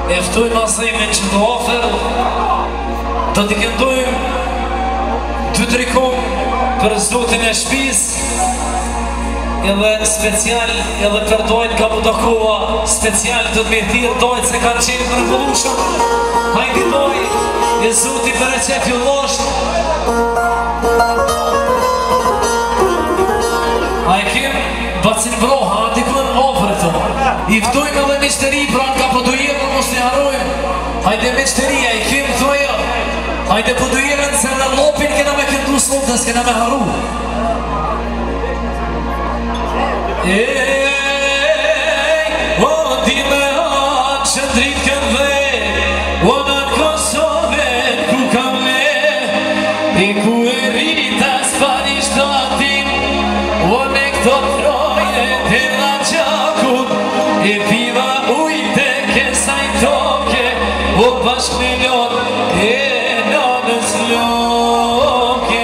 Eftujmë asemin që të ofer, do t'i këndojmë 2-3 kom për zotin e shpis, edhe special, edhe për dojnë ka budakova, special të me thirë dojnë se kanë qenë për ngullushëm. Hajdi doj, e zoti për e qef ju losht. A e kem bacin broha, dikën ofre të. I ftojmë edhe mishteri, pra nga përdojeve mos të harojmë. Hajde mishteria, i kem thoja. Hajde përdojeve nëse në lopin kena me këndu slotës, kena me haru. O di me anë që dritë këm dhe, o në Kosove ku kam me, i ku e rita s'pani shtatin, o me këto trojnë të la qakun, e piva ujte kesaj toke, o bashk me lon e nanës loke.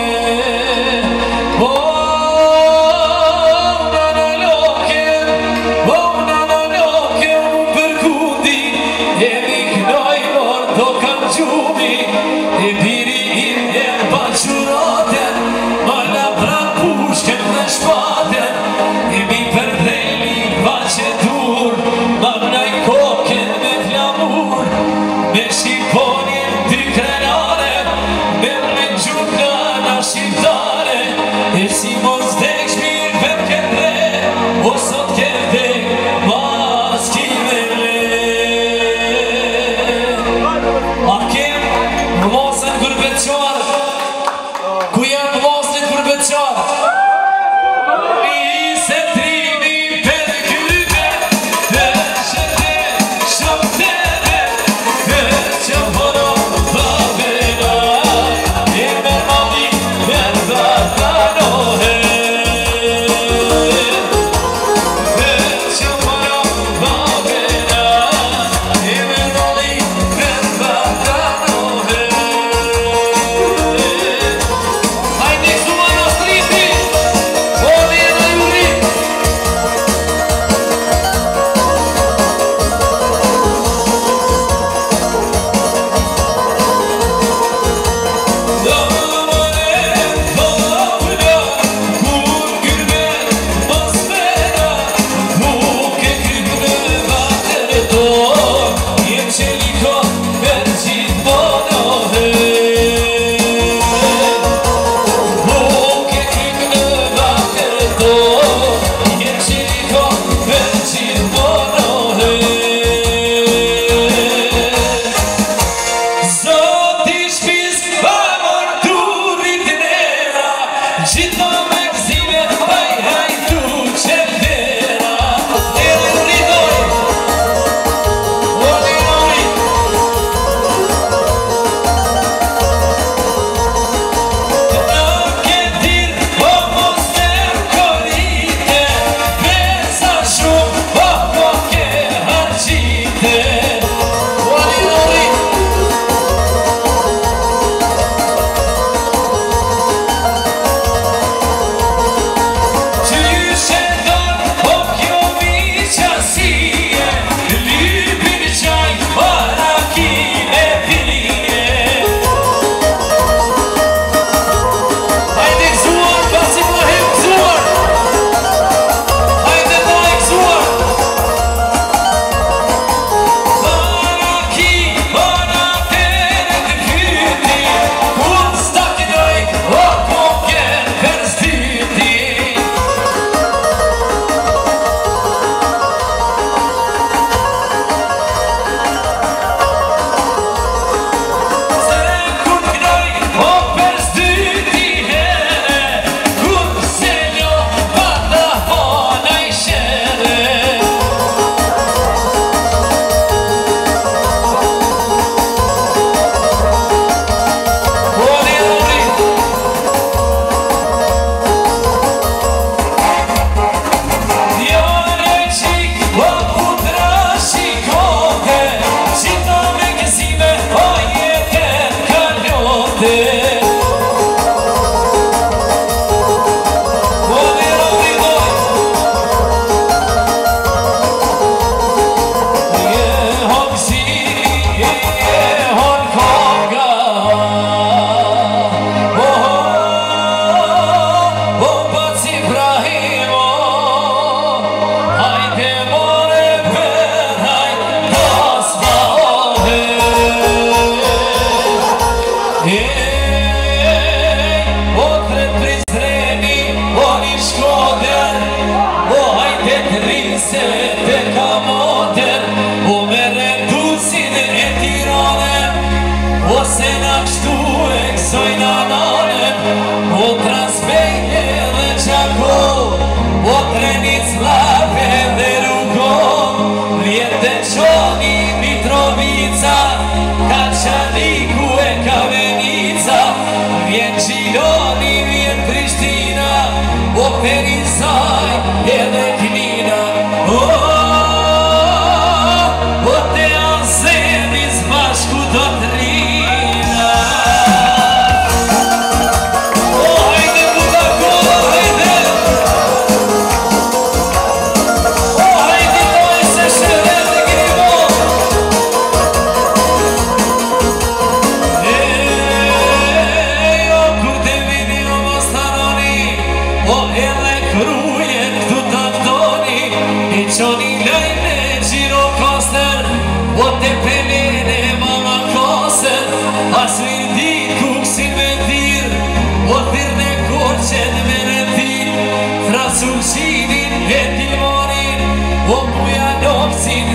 E biri im e baquraten, mala pra pushken dhe shpaten, e mi për dhejli baqetur, marnaj koken me flamur, me shqipon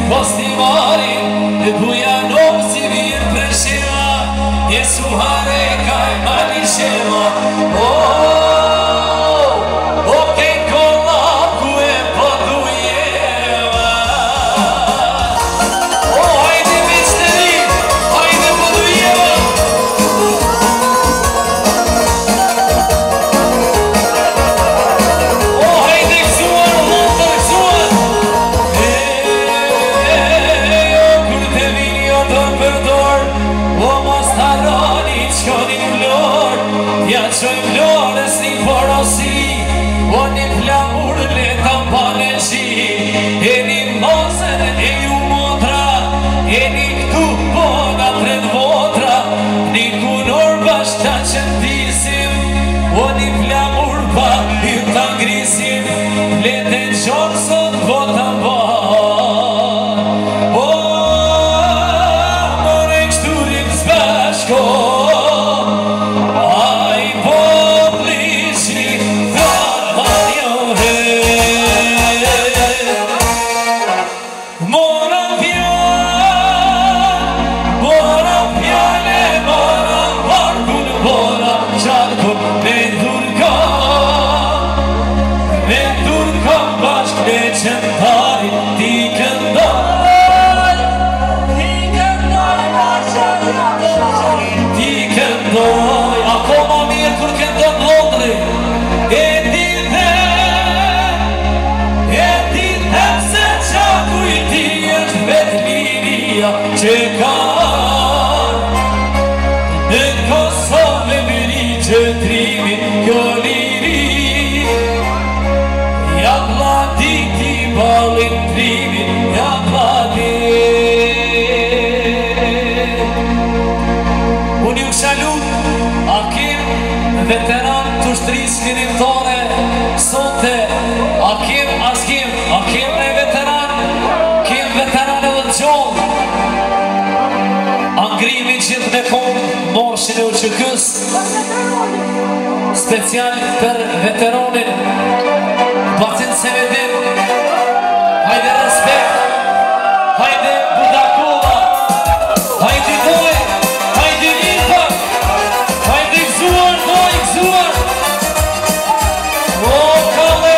postimarin e bujanom si mirë preshema e suhare kaj mani shema o ke kolla ku e po dujeva hajde miqteri hajde po dujeva hajde kësuar lutër kësuar kur te vini o të përdor o mos të arrani qoni vlor ja qoj vlorës një porosi o një flamur leta pane qi e një mosën e ju motra e një këtu bona tret votra një kunor bashkëta që ndisim o një flamur pa i të ngrisim lete qonë sot vota ba more kështurit zbashko aj po plishni jo he mora pjane mora barkun mora qarkun me durkon bashk me qëntari ti këndoj ti këndoj ako ma mirë kur këndon Londri e ti them se qaku i ti është vetë liria që ka në Kosovë mëri që trimi kjo liri ja vladiti balin trimi ja vladit unë ju salut a kem veteran të shtrisë lirimtare sote a kem ne veteran kem veteran edhe të gjollë angrimi gjithë me kom morshin e uqëkës special për veteranin Bacin Sevedin hajde respekt hajde Budakova hajde doj hajde lipa hajde gëzuar doj gëzuar o kale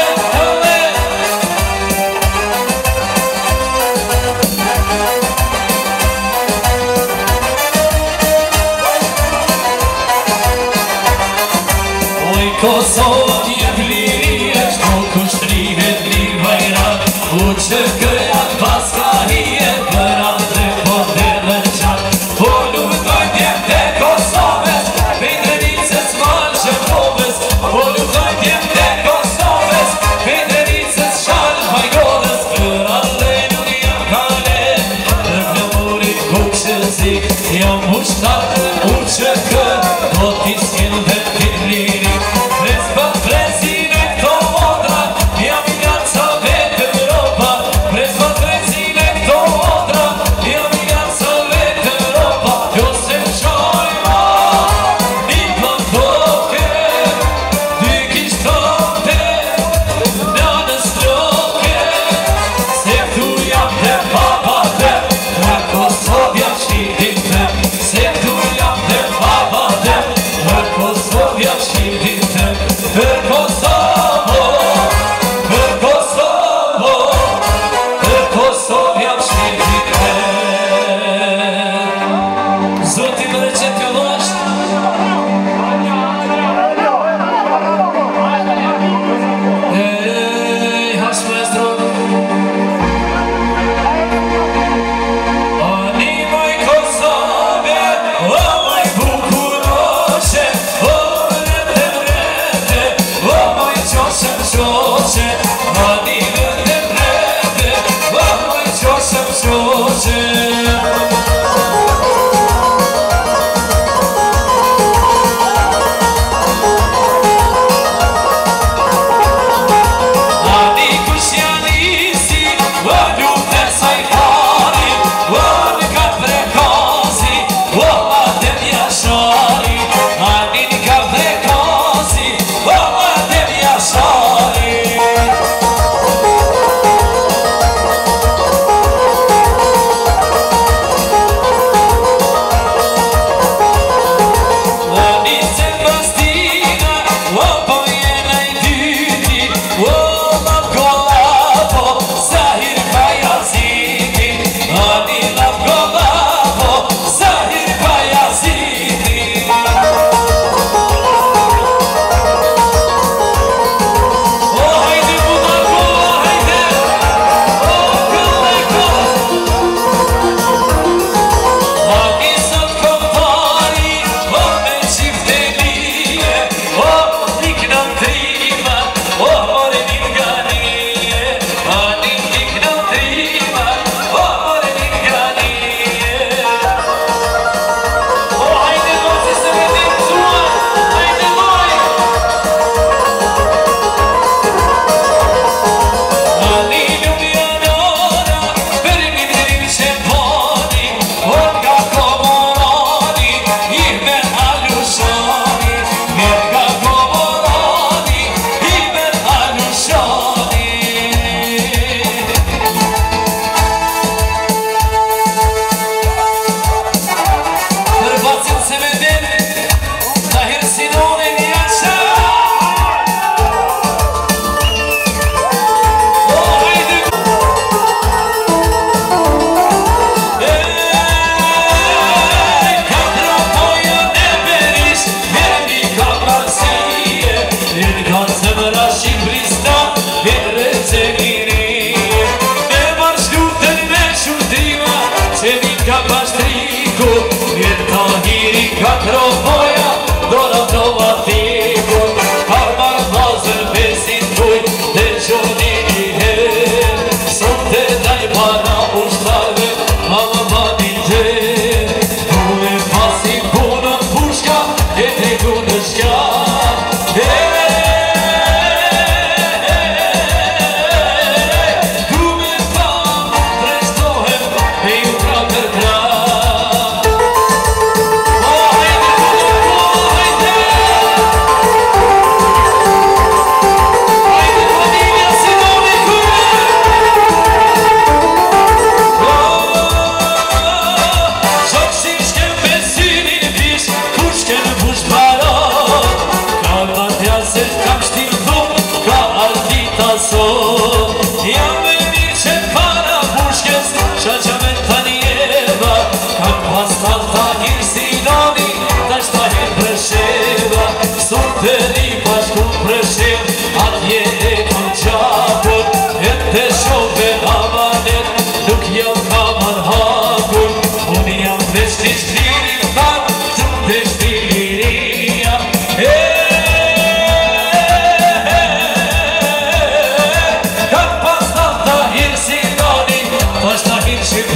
oj Kosovë t'jetë liri është në kushtrihet li vajrat u që këjat pas ka hijet për andre po dhe dhe qatë po nuk dojnë djemë të Kosovës Pejtrenicës malë Shëpovës po nuk dojnë djemë të Kosovës Pejtrenicës shalë Vajgodës për andre nuk jam kale për flamurit kukshëzik jam ushtatë u që kët do t'i s'kin dhe t'i liri Prezine këto modra, jam i nga ca vetë Europa Prezine këto modra, jam i nga ca vetë Europa Jo se qojma, një plantoke Dy kishtote, në stroke Se këtu jam dhe papate Në Kosovë jam shqitin të Se këtu jam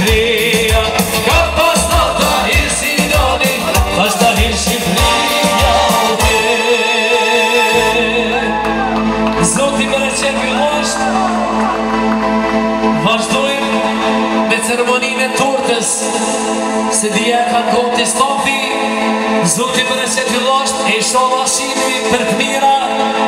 Shqipëria Ka pas nata hirë Sinoni Pas ta hirë Shqipëria Zoti për e qepi është vazhdojmë me ceremoninë e tortës Se dhja ka goti stafi Zoti për e qepi është E shala shimi për të mira